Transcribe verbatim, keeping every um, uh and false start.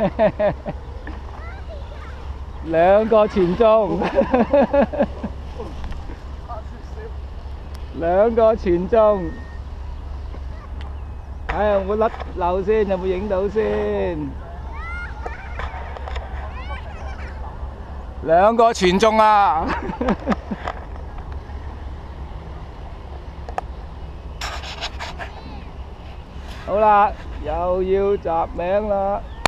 兩個全中，兩個全中。睇下有冇甩漏先，有冇影到先？兩個全中啊！好啦，又要集名啦〜